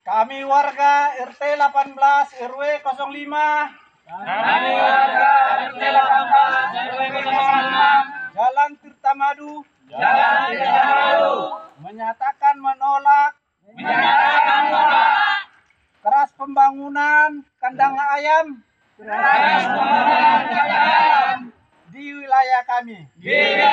Kami warga RT 18 RW 05. Kami warga RT 18 RW 05. Jalan Tirtamadu. Jalan Tirtamadu. Menyatakan menolak keras pembangunan kandang ayam di wilayah kami.